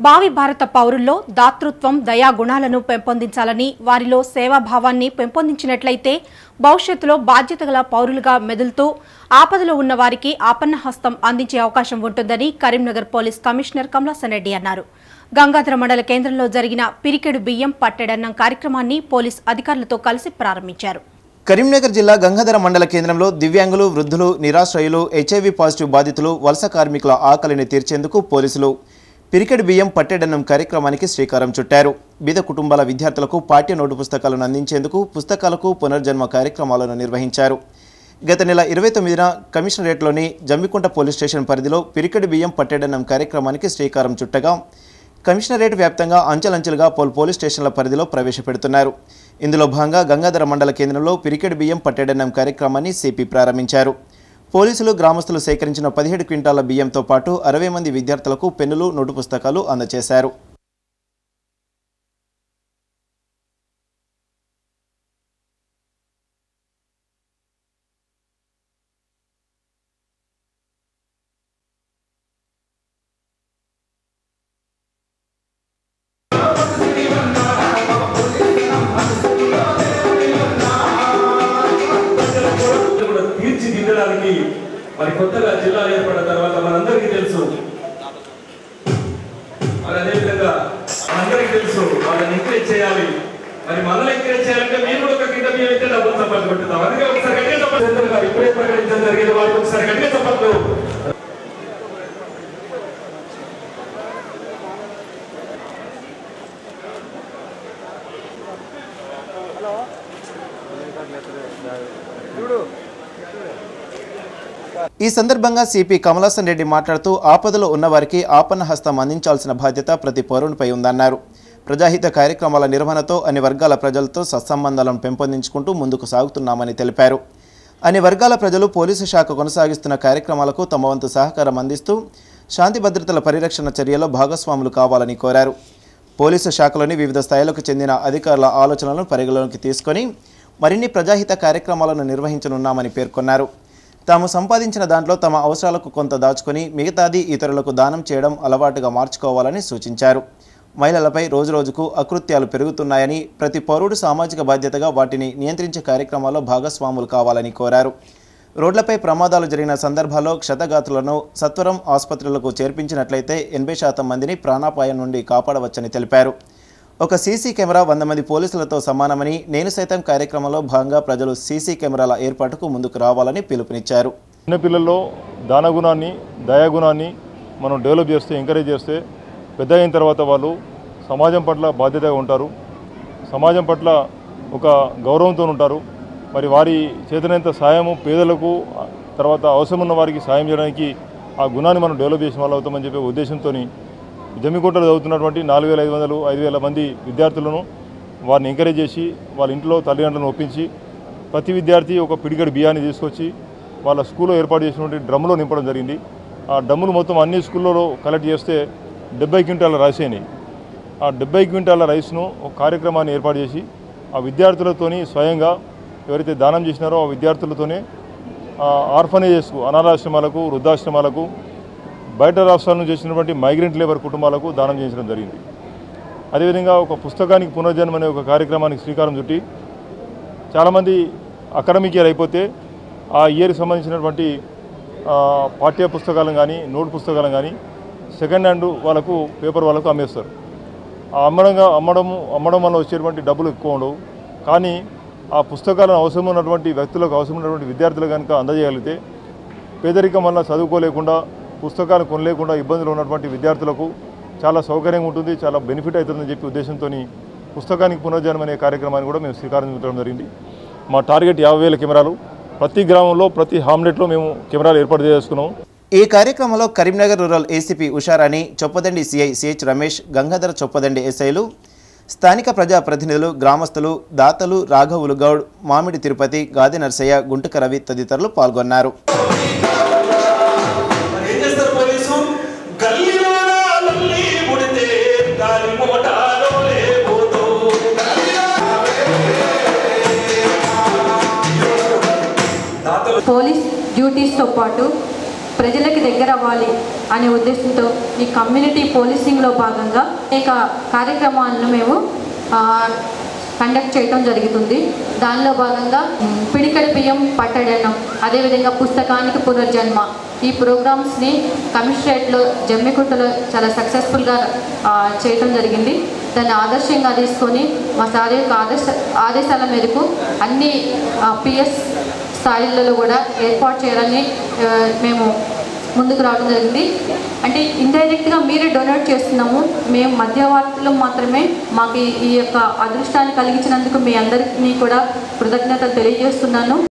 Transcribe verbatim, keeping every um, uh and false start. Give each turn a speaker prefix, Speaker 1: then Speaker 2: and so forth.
Speaker 1: భావి భారత పౌరుల్లో దాతృత్వం దయా గుణాలను పెంపొందించాలని వారిలో సేవాభావాన్ని పెంపొందించినట్లయితే భవిష్యత్తులో బాధ్యతగల పౌరులుగా మెదులుతూ ఆపదలో ఉన్న వారికి ఆపన్నహస్తం అందించే అవకాశం ఉంటుందని కరీంనగర్ పోలీస్ కమిషనర్ కమలాసన్ రెడ్డి అన్నారు. గంగాధర మండల కేంద్రంలో జరిగిన పిరికెడు బియ్యం పట్టెడన్నం కార్యక్రమాన్ని పోలీస్ అధికారులతో కలిసి ప్రారంభించారు.
Speaker 2: కరీంనగర్ జిల్లా గంగాధర మండల కేంద్రంలో దివ్యాంగులు, వృద్ధులు, నిరాశ్రయులు, హెచ్ఐవి పాజిటివ్ బాధితులు, వలస కార్మికుల ఆకలిని తీర్చేందుకు పోలీసులు పిరికెడు బియ్యం పట్టెడన్నం కార్యక్రమానికి శ్రీకారం చుట్టారు. బీద కుటుంబాల విద్యార్థులకు పాఠ్య నోటు పుస్తకాలను అందించేందుకు పుస్తకాలకు పునర్జన్మ కార్యక్రమాలను నిర్వహించారు. గత నెల ఇరవై తొమ్మిదిన కమిషనరేట్లోని జమ్మికుంట పోలీస్ స్టేషన్ పరిధిలో పిరికెడు బియ్యం పట్టెడన్నం కార్యక్రమానికి శ్రీకారం చుట్టగా కమిషనరేట్ వ్యాప్తంగా అంచెలంచెలుగా పలు పోలీస్ స్టేషన్ల పరిధిలో ప్రవేశపెడుతున్నారు. ఇందులో భాగంగా గంగాధర మండల కేంద్రంలో పిరికెడు బియ్యం పట్టెడన్నం కార్యక్రమాన్ని సిపి ప్రారంభించారు. పోలీసులు గ్రామస్తులు సేకరించిన పదిహేడు క్వింటాల బియ్యంతో పాటు అరవై మంది విద్యార్థులకు పెన్నులు, నోటు పుస్తకాలు అందజేశారు.
Speaker 3: మరి కొత్తగా జిల్లాలు ఏర్పడిన తర్వాత మనందరికీ తెలుసు, మరి అదేవిధంగా మనందరికీ తెలుసు వాళ్ళని ఎంకరేజ్ చేయాలి. మరి మనల్ని ఎంకరేజ్ చేయాలంటే మీరు కూడా ఒక కింద బియ్యం అయితే డబ్బులు చప్పట్లు కొట్టుతాం. అందుకే ఒకసారి గట్టిగా చప్పట్లు ఇప్పుడే ప్రకటించడం జరిగింది. వాళ్ళకి ఒకసారి గట్టిగా చప్పట్లు.
Speaker 2: ఈ సందర్భంగా సిపి కమలాసన్ రెడ్డి మాట్లాడుతూ ఆపదలో ఉన్నవారికి ఆపన్న హస్తం అందించాల్సిన బాధ్యత ప్రతి పౌరునిపై ఉందన్నారు. ప్రజాహిత కార్యక్రమాల నిర్వహణతో అన్ని వర్గాల ప్రజలతో సత్సంబంధాలను పెంపొందించుకుంటూ ముందుకు సాగుతున్నామని తెలిపారు. అన్ని వర్గాల ప్రజలు పోలీసు శాఖ కొనసాగిస్తున్న కార్యక్రమాలకు తమ వంతు సహకారం అందిస్తూ శాంతి భద్రతల పరిరక్షణ చర్యలో భాగస్వాములు కావాలని కోరారు. పోలీసు శాఖలోని వివిధ స్థాయిలకు చెందిన అధికారుల ఆలోచనలను పరిగణలోకి తీసుకొని మరిన్ని ప్రజాహిత కార్యక్రమాలను నిర్వహించనున్నామని పేర్కొన్నారు. తాము సంపాదించిన దాంట్లో తమ అవసరాలకు కొంత దాచుకొని మిగతాది ఇతరులకు దానం చేయడం అలవాటుగా మార్చుకోవాలని సూచించారు. మహిళలపై రోజురోజుకు అకృత్యాలు పెరుగుతున్నాయని, ప్రతి పౌరుడు సామాజిక బాధ్యతగా వాటిని నియంత్రించే కార్యక్రమాల్లో భాగస్వాములు కావాలని కోరారు. రోడ్లపై ప్రమాదాలు జరిగిన సందర్భాల్లో క్షతగాత్రులను సత్వరం ఆసుపత్రులకు చేర్పించినట్లయితే ఎనభై శాతం మందిని ప్రాణాపాయం నుండి కాపాడవచ్చని తెలిపారు. ఒక సీసీ కెమెరా వంద మంది పోలీసులతో సమానమని, నేను సైతం కార్యక్రమంలో భాగంగా ప్రజలు సీసీ కెమెరాల ఏర్పాటుకు ముందుకు రావాలని పిలుపునిచ్చారు.
Speaker 4: చిన్నపిల్లల్లో దానగుణాన్ని, దయాగుణాన్ని మనం డెవలప్ చేస్తే, ఎంకరేజ్ చేస్తే పెద్ద అయిన తర్వాత వాళ్ళు సమాజం పట్ల బాధ్యతగా ఉంటారు, సమాజం పట్ల ఒక గౌరవంతో ఉంటారు. మరి వారి చేతనంత సాయము పేదలకు, తర్వాత అవసరం ఉన్న వారికి సాయం చేయడానికి ఆ గుణాన్ని మనం డెవలప్ చేసిన వాళ్ళు అవుతామని చెప్పే ఉద్దేశంతో జమ్మికుంటలో చదువుతున్నటువంటి నాలుగు వేల ఐదు వందలు ఐదు వేల మంది విద్యార్థులను వారిని ఎంకరేజ్ చేసి వాళ్ళ ఇంట్లో తల్లిదండ్రులను ఒప్పించి ప్రతి విద్యార్థి ఒక పిడిగడి బియ్యాన్ని తీసుకొచ్చి వాళ్ళ స్కూల్లో ఏర్పాటు చేసినటువంటి డ్రమ్ములో నింపడం జరిగింది. ఆ డ్రమ్ములు మొత్తం అన్ని స్కూళ్ళలో కలెక్ట్ చేస్తే డెబ్బై క్వింటాల రైస్ అయినాయి. ఆ డెబ్బై క్వింటాల రైస్ను ఒక కార్యక్రమాన్ని ఏర్పాటు చేసి ఆ విద్యార్థులతోని స్వయంగా ఎవరైతే దానం చేసినారో ఆ విద్యార్థులతోనే ఆర్ఫనేజెస్కు, అనాథాశ్రమాలకు, వృద్ధాశ్రమాలకు, బయట రాష్ట్రాల నుంచి చేసినటువంటి మైగ్రెంట్ లేబర్ కుటుంబాలకు దానం చేయించడం జరిగింది. అదేవిధంగా ఒక పుస్తకానికి పునర్జన్మ అనే ఒక కార్యక్రమానికి శ్రీకారం చుట్టి చాలామంది అకాడమిక్ ఇయర్ అయిపోతే ఆ ఇయర్కి సంబంధించినటువంటి పాఠ్య పుస్తకాలను కానీ, నోట్ పుస్తకాలను కానీ సెకండ్ హ్యాండ్ వాళ్ళకు, పేపర్ వాళ్ళకు అమ్మేస్తారు. ఆ అమ్మడంగా అమ్మడము అమ్మడం వల్ల వచ్చేటువంటి డబ్బులు ఎక్కువ ఉండవు. కానీ ఆ పుస్తకాలను అవసరం ఉన్నటువంటి వ్యక్తులకు, అవసరం ఉన్నటువంటి విద్యార్థులు కనుక అందజేయగలిగితే పేదరికం వల్ల చదువుకోలేకుండా, పుస్తకాలు కొనలేకుండా ఇబ్బందులు ఉన్నటువంటి విద్యార్థులకు చాలా సౌకర్యంగా ఉంటుంది, చాలా బెనిఫిట్ అవుతుందని చెప్పి ఉద్దేశంతో పుస్తకానికి పునర్జన్మ అనే కార్యక్రమాన్ని కూడా మేము శ్రీకారం చుట్టడం జరిగింది. మా టార్గెట్ యాభై వేల కెమెరాలు, ప్రతి గ్రామంలో ప్రతి హామ్లెట్లో మేము కెమెరాలు ఏర్పాటు చేసుకున్నాము.
Speaker 2: ఈ కార్యక్రమంలో Karimnagar rural ACP Usharani, Choppadandi CI CH Ramesh, Gangadhara Choppadandi ఎస్ఐలు, స్థానిక ప్రజాప్రతినిధులు, గ్రామస్తులు, దాతలు, రాఘవులు గౌడ్, మామిడి తిరుపతి, గాది నర్సయ్య, గుంటుక రవి తదితరులు పాల్గొన్నారు.
Speaker 5: పోలీస్ డ్యూటీస్తో పాటు ప్రజలకి దగ్గర అవ్వాలి అనే ఉద్దేశంతో ఈ కమ్యూనిటీ పోలీసింగ్లో భాగంగా అనేక కార్యక్రమాలను మేము కండక్ట్ చేయడం జరుగుతుంది. దానిలో భాగంగా పిడికల బియ్యం పట్టడనం, అదేవిధంగా పుస్తకానికి పునర్జన్మ, ఈ ప్రోగ్రామ్స్ని కమిషనరేట్లో జమ్మికుంటలో చాలా సక్సెస్ఫుల్గా చేయడం జరిగింది. దాన్ని ఆదర్శంగా తీసుకొని మా సార్ యొక్క ఆదర్శ ఆదేశాల మేరకు అన్ని పిఎస్ స్థాయిలలో కూడా ఏర్పాటు చేయాలని మేము ముందుకు రావడం జరిగింది. అంటే ఇండైరెక్ట్గా మీరే డొనేట్ చేస్తున్నాము, మేము మధ్యవర్తులు మాత్రమే. మాకు ఈ యొక్క అదృష్టాన్ని కలిగించినందుకు మీ అందరికీ కూడా కృతజ్ఞతలు తెలియజేస్తున్నాను.